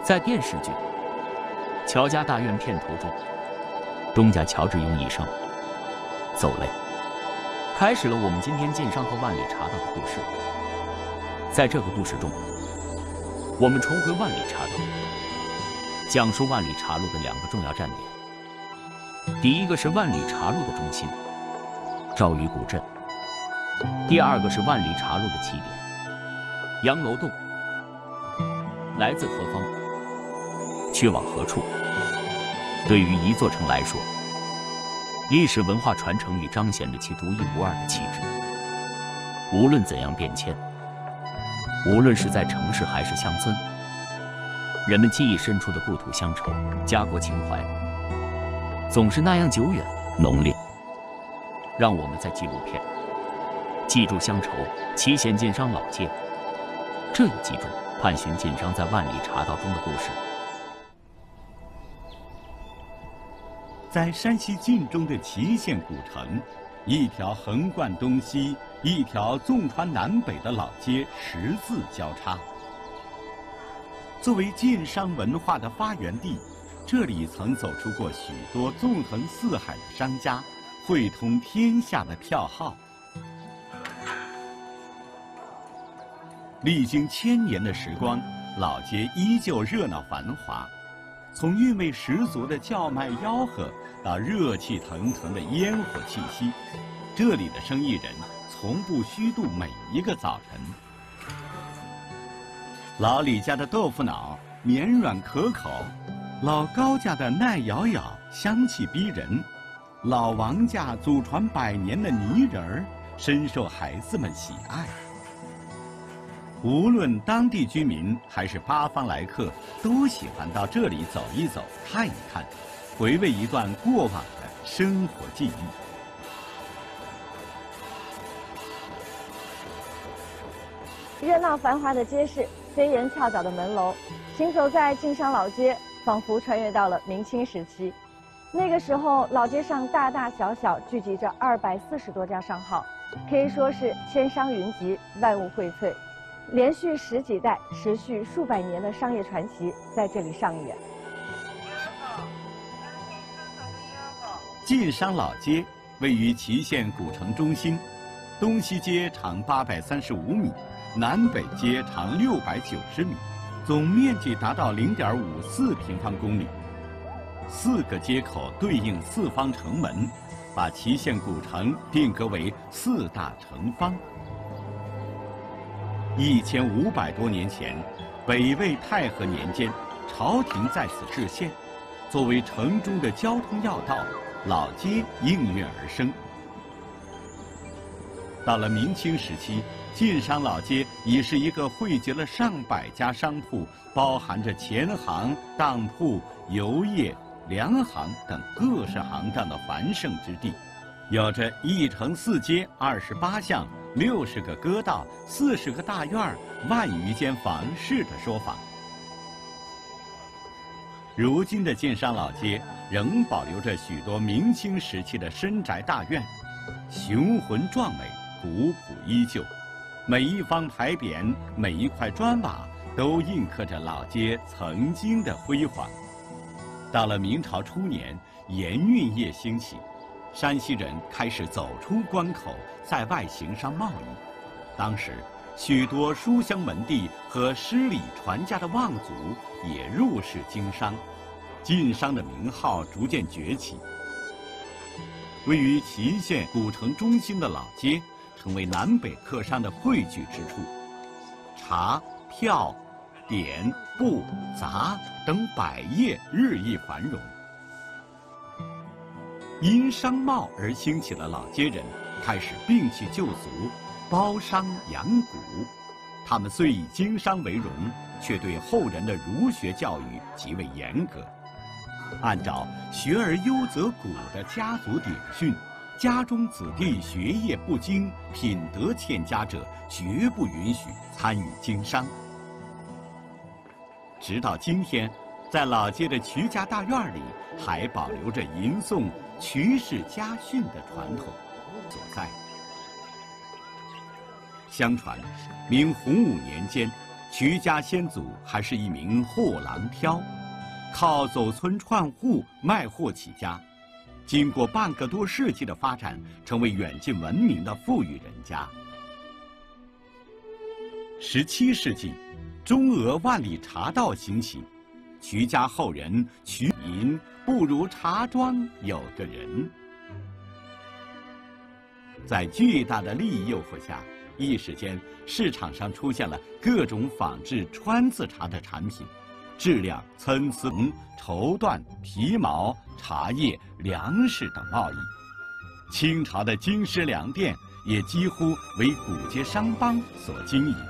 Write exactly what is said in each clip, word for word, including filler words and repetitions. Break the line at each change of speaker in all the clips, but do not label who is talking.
在电视剧《乔家大院》片头中，东家乔致庸一生走泪，开始了我们今天晋商和万里茶道的故事。在这个故事中，我们重回万里茶道，讲述万里茶路的两个重要站点。第一个是万里茶路的中心赵鱼古镇，第二个是万里茶路的起点洋楼洞。来自何方，去往何处？对于一座城来说，历史文化传承与彰显着其独一无二的气质。无论怎样变迁，无论是在城市还是乡村，人们记忆深处的故土乡愁、家国情怀，总是那样久远浓烈。让我们在纪录片记住乡愁祁县晋商老街这一集中，探寻晋商在万里茶道中的故事。
在山西晋中的祁县古城，一条横贯东西、一条纵穿南北的老街十字交叉。作为晋商文化的发源地，这里曾走出过许多纵横四海的商家，汇通天下的票号。历经千年的时光，老街依旧热闹繁华。从韵味十足的叫卖吆喝到热气腾腾的烟火气息，这里的生意人从不虚度每一个早晨。老李家的豆腐脑绵软可口，老高家的耐咬咬，香气逼人，老王家祖传百年的泥人儿深受孩子们喜爱。无论当地居民还是八方来客，都喜欢到这里走一走、看一看，回味一段过往的生活记
忆。热闹繁华的街市，飞檐翘角的门楼，行走在晋商老街，仿佛穿越到了明清时期。那个时候，老街上大大小小聚集着二百四十多家商号，可以说是千商云集，万物荟萃。连续十几代、持续数百年的商业传奇在这里上演。
晋商老街位于祁县古城中心，东西街长八百三十五米，南北街长六百九十米，总面积达到零点五四平方公里。四个街口对应四方城门，把祁县古城定格为四大城方。一千五百多年前，北魏太和年间，朝廷在此置县，作为城中的交通要道，老街应运而生。到了明清时期，晋商老街已是一个汇集了上百家商铺，包含着钱行、当铺、油业、粮行等各式行当的繁盛之地，有着一城四街、二十八巷、六十个歌道、四十个大院儿、万余间房市的说法。如今的晋商老街仍保留着许多明清时期的深宅大院，雄浑壮美，古朴依旧。每一方牌匾，每一块砖瓦，都印刻着老街曾经的辉煌。到了明朝初年，盐运业兴起，山西人开始走出关口，在外行商贸易。当时，许多书香门第和诗礼传家的望族也入仕经商，晋商的名号逐渐崛起。位于祁县古城中心的老街，成为南北客商的汇聚之处。茶、票、典、布、杂等百业日益繁荣。因商贸而兴起的老街人开始摒弃旧俗，包商养古。他们虽以经商为荣，却对后人的儒学教育极为严格。按照学而优则古的家族典训，家中子弟学业不精、品德欠佳者，绝不允许参与经商。直到今天，在老街的瞿家大院里，还保留着吟诵瞿氏家训的传统所在。相传，明洪武年间， 徐家先祖还是一名货郎挑，靠走村串户卖货起家。经过半个多世纪的发展，成为远近闻名的富裕人家。十七世纪，中俄万里茶道兴起，徐家后人取名不如茶庄有个人。在巨大的利益诱惑下，一时间市场上出现了各种仿制川字茶的产品，质量参差，绸缎、皮毛、茶叶、粮食等贸易。清朝的京师粮店也几乎为古街商帮所经营。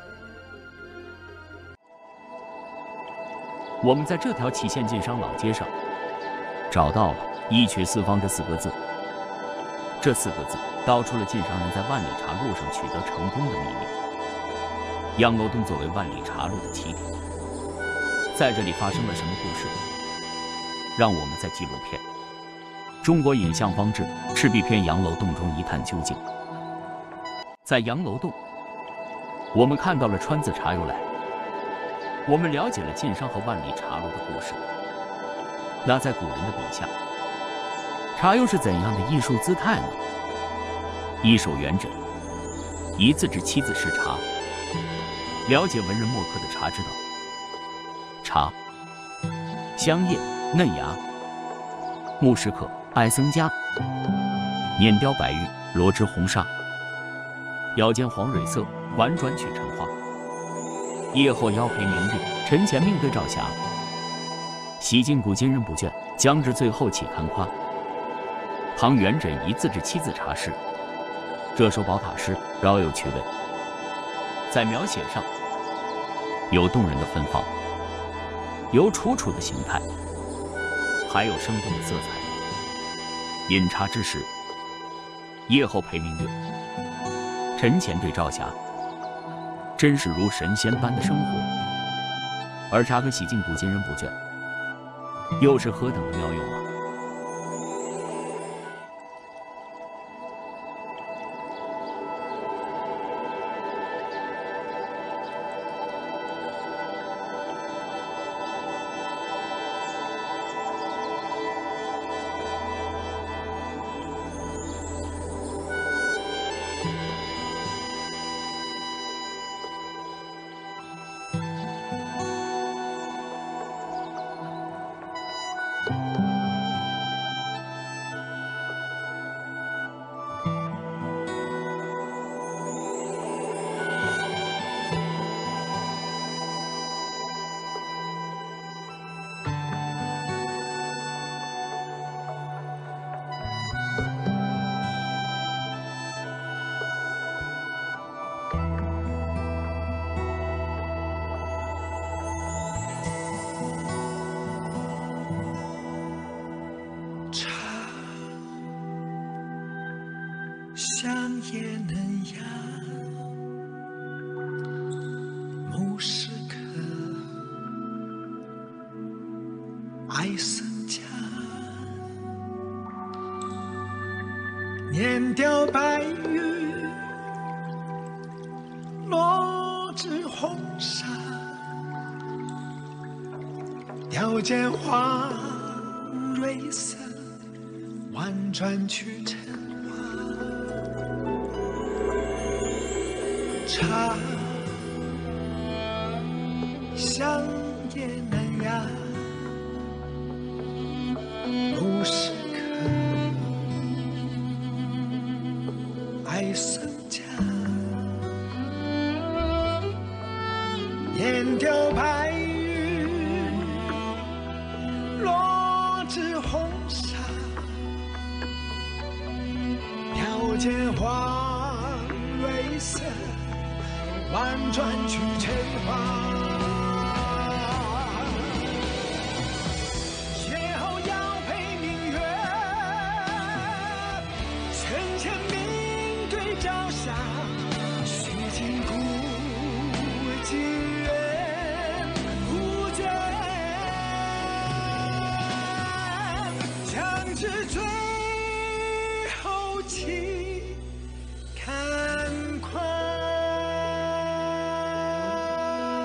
我们在这条祁县晋商老街上找到了“一曲四方”这四个字。这四个字道出了晋商人在万里茶路上取得成功的秘密。杨楼洞作为万里茶路的起点，在这里发生了什么故事？让我们在纪录片《中国影像方志·赤壁篇杨楼洞》中一探究竟。在杨楼洞，我们看到了川字茶由来，我们了解了晋商和万里茶路的故事。那在古人的笔下，茶又是怎样的艺术姿态呢？一手元稹，一字至七字是茶。了解文人墨客的茶之道，茶，香叶嫩芽，木石刻艾僧家，碾雕白玉，罗织红纱，腰间黄蕊色，婉转曲橙花。夜后腰陪明月，晨前命对照霞。洗尽古今人不倦，将至最后岂堪夸。唐元稹一字至七字茶诗，这首宝塔诗饶有趣味，在描写上有动人的芬芳，有楚楚的形态，还有生动的色彩。饮茶之时，夜后陪明月，晨前对照霞，真是如神仙般的生活。而茶可洗尽古今人不倦，又是何等的妙用啊！
香也嫩芽，木石刻，艾僧家，碾雕白玉，罗织红纱，雕间花蕊色，婉转曲橙。茶，香也嫩芽，木石刻，艾僧家，碾雕白玉，罗织红纱，雕间花蕊色，婉转曲橙花。夜后遥陪明月，晨前命对朝霞。须尽古今人不倦，将至最后岂堪夸。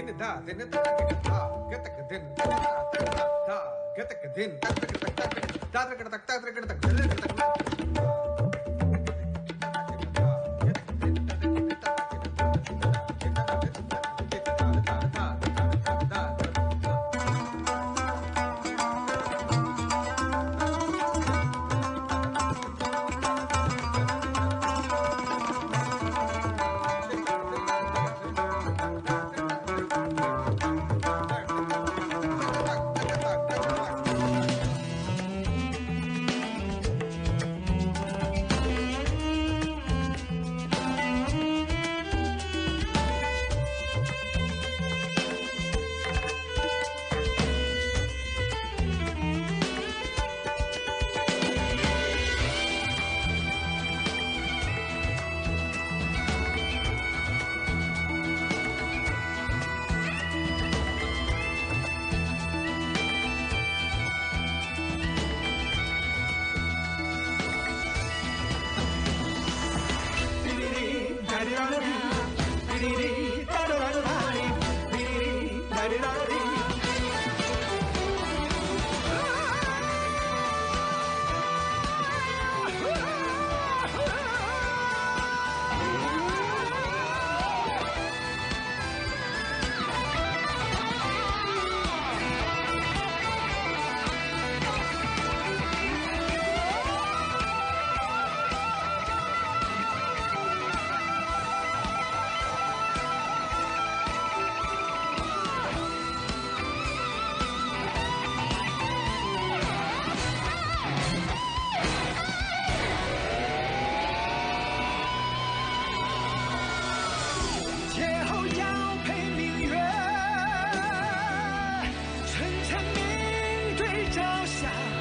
身前面对朝霞。